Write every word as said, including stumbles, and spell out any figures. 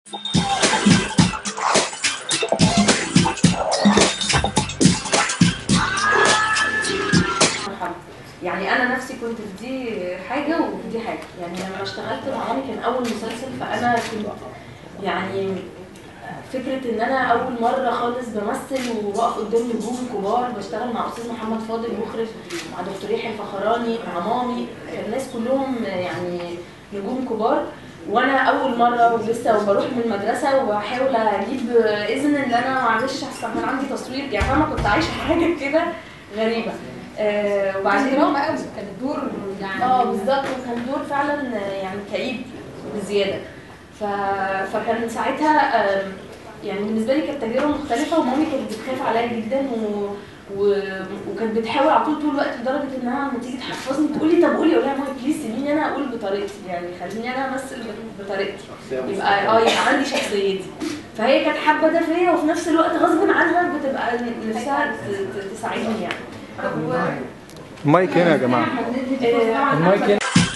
يعني انا نفسي كنت في دي حاجه وفي دي حاجه. يعني لما اشتغلت مع مامي كان اول مسلسل، فانا كنت يعني فكره ان انا اول مره خالص بمثل وبقف قدام نجوم كبار، بشتغل مع استاذ محمد فاضل مخرج، مع دكتور يحيى الفخراني، مع مامي، الناس كلهم يعني نجوم كبار، وانا اول مره ولسه وبروح من المدرسه وبحاول اجيب اذن ان انا معلش احسن كان عندي تصوير، يعني فاهمه كنت عايشه حاجه كده غريبه. آه وبعدين دراما قوي، كان الدور يعني اه بالظبط، وكان دور فعلا يعني كئيب بزياده. ف... فكان ساعتها آه يعني بالنسبه لي كانت تجربه مختلفه، ومامي كانت بتخاف عليا جدا و... و... وكانت بتحاول على طول طول الوقت لدرجه انها لما تيجي تحفظني تقول لي طب قولي، اقول لها مامي بليز سيبيني انا اقول بطريقتي، يعني خليني انا امثل بطريقتي، يبقى اه يبقى عندي شخصيتي. فهي كانت حابه ده فيا، وفي نفس الوقت غصب عنها بتبقى نفسها تساعدني يعني. المايك هنا يا جماعه. المايك هنا.